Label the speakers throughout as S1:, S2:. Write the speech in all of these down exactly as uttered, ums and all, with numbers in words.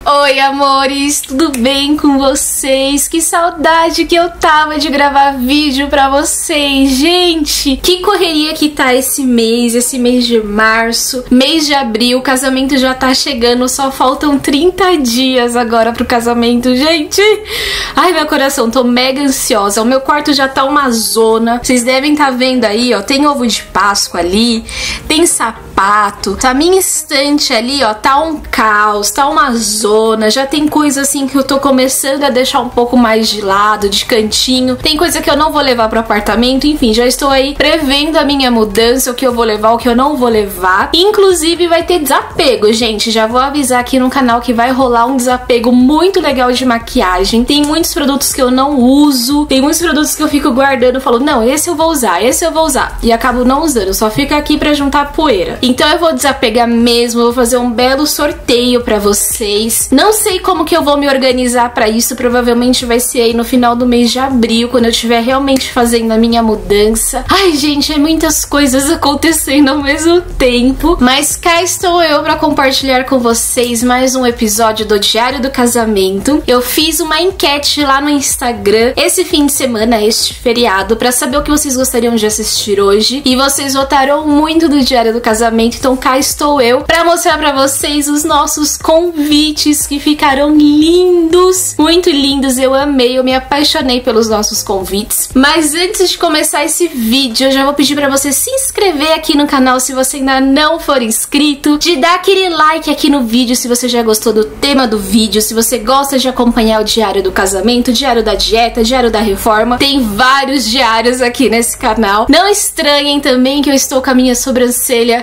S1: Oi, amores, tudo bem com vocês? Que saudade que eu tava de gravar vídeo pra vocês, gente! Que correria que tá esse mês, esse mês de março, mês de abril, o casamento já tá chegando, só faltam trinta dias agora pro casamento, gente! Ai, meu coração, tô mega ansiosa, o meu quarto já tá uma zona, vocês devem estar vendo aí, ó, tem ovo de Páscoa ali, tem sapato, a minha estante ali, ó, tá um caos, tá uma zona. Já tem coisa assim que eu tô começando a deixar um pouco mais de lado, de cantinho. Tem coisa que eu não vou levar pro apartamento. Enfim, já estou aí prevendo a minha mudança, o que eu vou levar, o que eu não vou levar. Inclusive vai ter desapego, gente. Já vou avisar aqui no canal que vai rolar um desapego muito legal de maquiagem. Tem muitos produtos que eu não uso. Tem muitos produtos que eu fico guardando. Falo, não, esse eu vou usar, esse eu vou usar. E acabo não usando, só fica aqui pra juntar poeira. Então eu vou desapegar mesmo. Eu vou fazer um belo sorteio pra vocês. Não sei como que eu vou me organizar pra isso, provavelmente vai ser aí no final do mês de abril, quando eu estiver realmente fazendo a minha mudança. Ai, gente, é muitas coisas acontecendo ao mesmo tempo, mas cá estou eu pra compartilhar com vocês mais um episódio do Diário do Casamento. Eu fiz uma enquete lá no Instagram esse fim de semana, este feriado, pra saber o que vocês gostariam de assistir hoje, e vocês votaram muito do Diário do Casamento, então cá estou eu pra mostrar pra vocês os nossos convites que ficaram lindos, muito lindos, eu amei, eu me apaixonei pelos nossos convites. Mas antes de começar esse vídeo, eu já vou pedir pra você se inscrever aqui no canal se você ainda não for inscrito, de dar aquele like aqui no vídeo se você já gostou do tema do vídeo, se você gosta de acompanhar o Diário do Casamento, Diário da Dieta, Diário da Reforma, tem vários diários aqui nesse canal. Não estranhem também que eu estou com a minha sobrancelha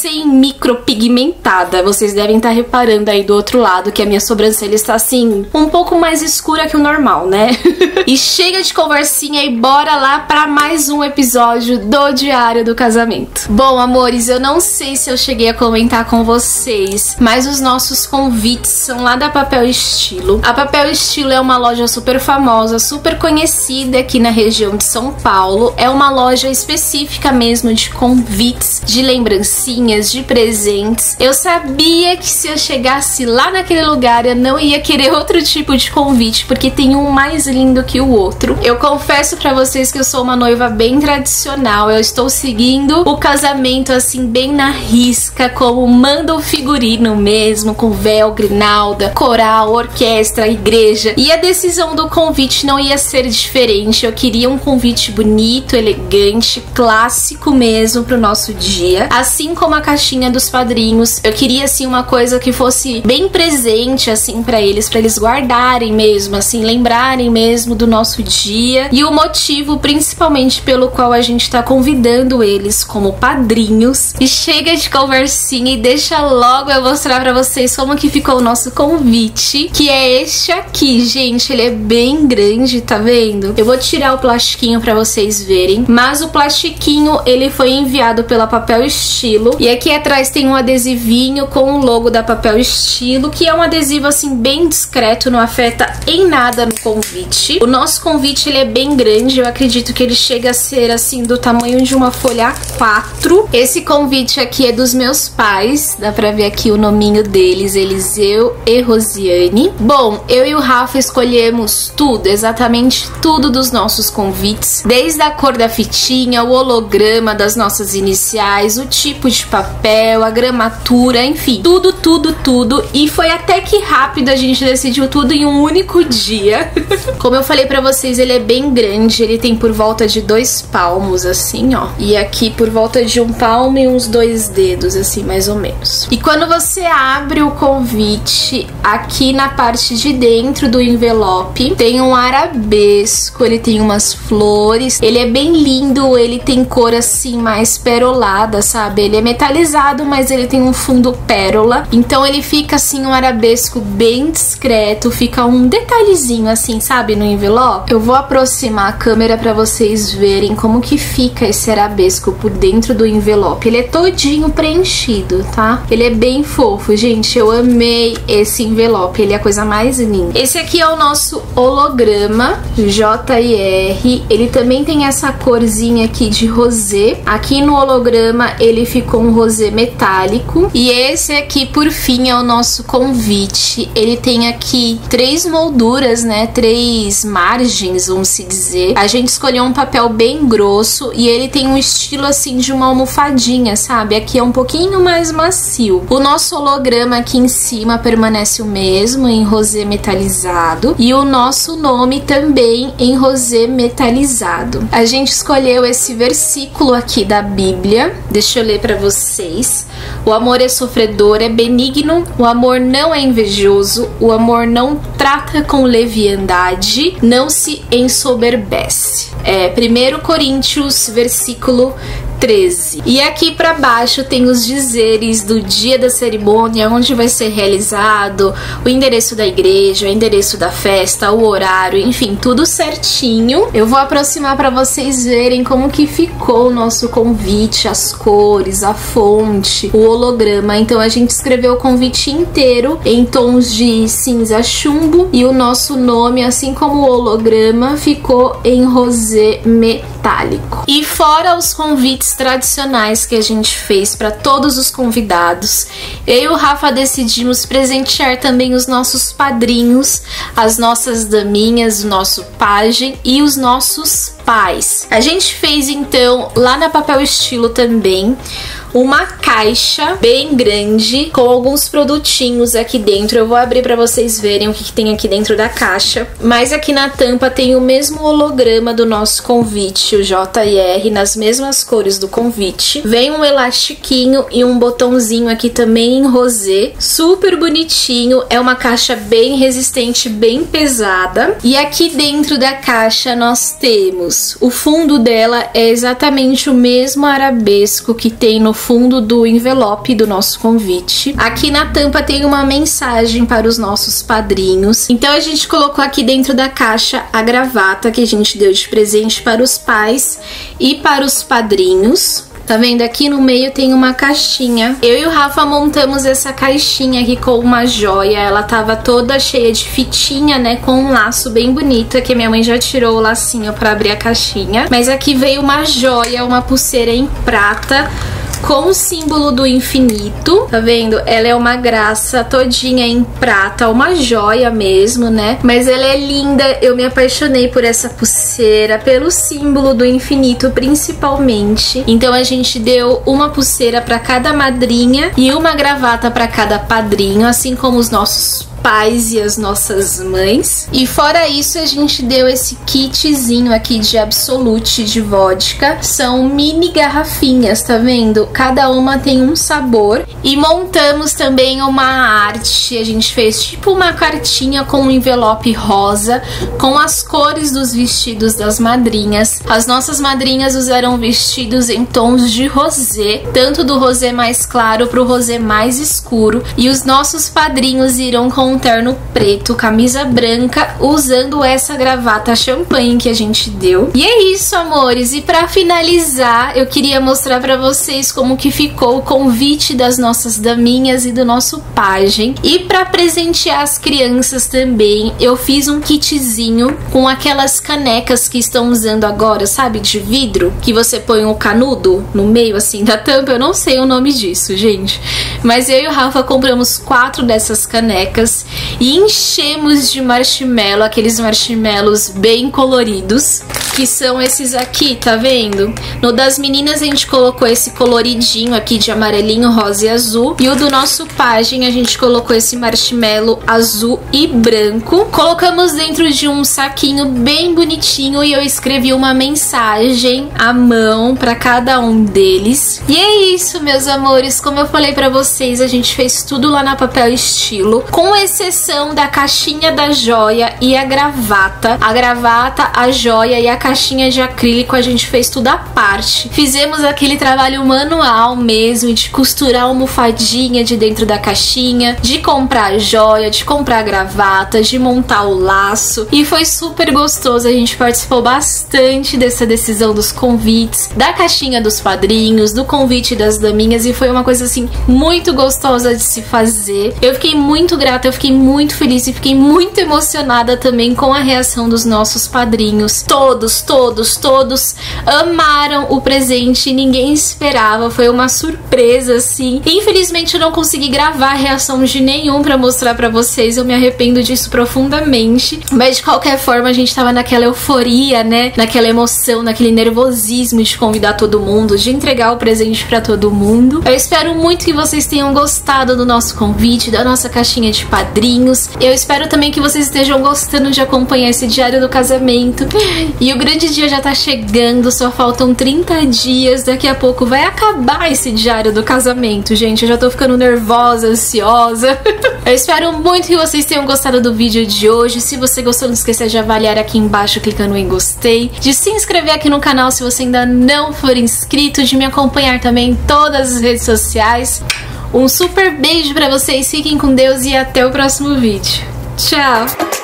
S1: recém-micropigmentada, vocês devem estar reparando aí do outro lado que a minha sobrancelha está assim, um pouco mais escura que o normal, né? E chega de conversinha e bora lá para mais um episódio do Diário do Casamento. Bom, amores, eu não sei se eu cheguei a comentar com vocês, mas os nossos convites são lá da Papel Estilo. A Papel Estilo é uma loja super famosa, super conhecida aqui na região de São Paulo. É uma loja específica mesmo de convites, de lembrancinhas, de presentes. Eu sabia que se eu chegasse lá naquele lugar eu não ia querer outro tipo de convite, porque tem um mais lindo que o outro. Eu confesso pra vocês que eu sou uma noiva bem tradicional, eu estou seguindo o casamento assim bem na risca, como manda o figurino mesmo, com véu, grinalda, coral, orquestra, igreja. E a decisão do convite não ia ser diferente, eu queria um convite bonito, elegante, clássico mesmo pro nosso dia, assim como a caixinha dos padrinhos. Eu queria assim uma coisa que fosse bem presente assim pra eles, pra eles guardarem mesmo, assim, lembrarem mesmo do nosso dia e o motivo principalmente pelo qual a gente tá convidando eles como padrinhos. E chega de conversinha e deixa logo eu mostrar pra vocês como que ficou o nosso convite, que é este aqui, gente. Ele é bem grande, tá vendo? Eu vou tirar o plastiquinho pra vocês verem, mas o plastiquinho ele foi enviado pela Papel Estilo, e aqui atrás tem um adesivinho com o logo da Papel Estilo, que é um adesivo assim bem discreto, não afeta em nada no convite. O nosso convite ele é bem grande, eu acredito que ele chega a ser assim do tamanho de uma folha A quatro. Esse convite aqui é dos meus pais, dá pra ver aqui o nominho deles, Eliseu e Rosiane. Bom, eu e o Rafa escolhemos tudo, exatamente tudo dos nossos convites, desde a cor da fitinha, o holograma das nossas iniciais, o tipo de papel, a gramatura, enfim, tudo, tudo, tudo. E foi até que rápido, a gente decidiu tudo em um único dia. Como eu falei pra vocês, ele é bem grande, ele tem por volta de dois palmos, assim, ó. E aqui por volta de um palmo e uns dois dedos, assim, mais ou menos. E quando você abre o convite, aqui na parte de dentro do envelope, tem um arabesco, ele tem umas flores, ele é bem lindo, ele tem cor, assim, mais perolada, sabe? Ele é metalizado, mas ele tem um fundo pérola, então ele fica, assim, um arabesco bem discreto, fica um detalhezinho assim, sabe, no envelope. Eu vou aproximar a câmera pra vocês verem como que fica esse arabesco por dentro do envelope. Ele é todinho preenchido, tá? Ele é bem fofo, gente, eu amei esse envelope, ele é a coisa mais linda. Esse aqui é o nosso holograma J e R, ele também tem essa corzinha aqui de rosé. Aqui no holograma ele ficou com rosé metálico. E esse aqui, por fim, é o nosso convite. Ele tem aqui três molduras, né? Três margens, vamos se dizer. A gente escolheu um papel bem grosso e ele tem um estilo assim de uma almofadinha, sabe? Aqui é um pouquinho mais macio. O nosso holograma aqui em cima permanece o mesmo, em rosé metalizado. E o nosso nome também em rosé metalizado. A gente escolheu esse versículo aqui da Bíblia. Deixa eu ler para vocês. O amor é sofredor, é benigno, o amor não é invejoso, o amor não trata com leviandade, não se ensoberbece. É primeiro Coríntios, versículo treze. E aqui para baixo tem os dizeres do dia da cerimônia, onde vai ser realizado, o endereço da igreja, o endereço da festa, o horário, enfim, tudo certinho. Eu vou aproximar para vocês verem como que ficou o nosso convite, as cores, a fonte, o holograma. Então a gente escreveu o convite inteiro em tons de cinza chumbo e o nosso nome, assim como o holograma, ficou em rosé metálico. E fora os convites tradicionais que a gente fez para todos os convidados, eu e o Rafa decidimos presentear também os nossos padrinhos, as nossas daminhas, o nosso pajem e os nossos pais. A gente fez então lá na Papel Estilo também uma caixa bem grande com alguns produtinhos aqui dentro. Eu vou abrir para vocês verem o que, que tem aqui dentro da caixa. Mas aqui na tampa tem o mesmo holograma do nosso convite, o J R, nas mesmas cores do convite. Vem um elastiquinho e um botãozinho aqui também em rosé, super bonitinho. É uma caixa bem resistente, bem pesada. E aqui dentro da caixa nós temos o fundo dela, é exatamente o mesmo arabesco que tem no fundo do envelope do nosso convite. Aqui na tampa tem uma mensagem para os nossos padrinhos. Então a gente colocou aqui dentro da caixa a gravata que a gente deu de presente para os pais e para os padrinhos. Tá vendo? Aqui no meio tem uma caixinha. Eu e o Rafa montamos essa caixinha aqui com uma joia. Ela tava toda cheia de fitinha, né? Com um laço bem bonito, que a minha mãe já tirou o lacinho pra abrir a caixinha. Mas aqui veio uma joia, uma pulseira em prata com o símbolo do infinito, tá vendo? Ela é uma graça todinha em prata, uma joia mesmo, né? Mas ela é linda, eu me apaixonei por essa pulseira, pelo símbolo do infinito principalmente. Então a gente deu uma pulseira para cada madrinha e uma gravata para cada padrinho, assim como os nossos pais e as nossas mães. E fora isso, a gente deu esse kitzinho aqui de Absolute de vodka. São mini garrafinhas, tá vendo? Cada uma tem um sabor. E montamos também uma arte. A gente fez tipo uma cartinha com um envelope rosa, com as cores dos vestidos das madrinhas. As nossas madrinhas usaram vestidos em tons de rosé, tanto do rosé mais claro pro rosé mais escuro. E os nossos padrinhos irão com um terno preto, camisa branca, usando essa gravata champanhe que a gente deu. E é isso, amores. E pra finalizar, eu queria mostrar pra vocês como que ficou o convite das nossas daminhas e do nosso pajem. E pra presentear as crianças também, eu fiz um kitzinho com aquelas canecas que estão usando agora, sabe, de vidro, que você põe um canudo no meio assim da tampa. Eu não sei o nome disso, gente, mas eu e o Rafa compramos quatro dessas canecas e enchemos de marshmallow, aqueles marshmallows bem coloridos, que são esses aqui, tá vendo? No das meninas a gente colocou esse coloridinho aqui de amarelinho, rosa e azul, e o do nosso pajem a gente colocou esse marshmallow azul e branco. Colocamos dentro de um saquinho bem bonitinho e eu escrevi uma mensagem à mão para cada um deles. E é isso, meus amores, como eu falei pra vocês, a gente fez tudo lá na Papel Estilo, com exceção da caixinha da joia e a gravata. A gravata, a joia e a caixinha de acrílico a gente fez tudo à parte. Fizemos aquele trabalho manual mesmo, de costurar a almofadinha de dentro da caixinha, de comprar a joia, de comprar a gravata, de montar o laço, e foi super gostoso. A gente participou bastante dessa decisão dos convites, da caixinha dos padrinhos, do convite das daminhas, e foi uma coisa assim muito gostosa de se fazer. Eu fiquei muito grata, eu fiquei muito feliz e fiquei muito emocionada também com a reação dos nossos padrinhos. Todos todos, todos, todos amaram o presente, ninguém esperava, foi uma surpresa assim. Infelizmente eu não consegui gravar reação de nenhum pra mostrar pra vocês, eu me arrependo disso profundamente, mas de qualquer forma a gente tava naquela euforia, né, naquela emoção, naquele nervosismo de convidar todo mundo, de entregar o presente pra todo mundo. Eu espero muito que vocês tenham gostado do nosso convite, da nossa caixinha de padrinhos. Eu espero também que vocês estejam gostando de acompanhar esse diário do casamento. E o grande dia já tá chegando, só faltam trinta dias, daqui a pouco vai acabar esse diário do casamento, gente. Eu já tô ficando nervosa, ansiosa. Eu espero muito que vocês tenham gostado do vídeo de hoje. Se você gostou, não esqueça de avaliar aqui embaixo clicando em gostei, de se inscrever aqui no canal se você ainda não for inscrito, de me acompanhar também em todas as redes sociais. Um super beijo pra vocês, fiquem com Deus e até o próximo vídeo. Tchau!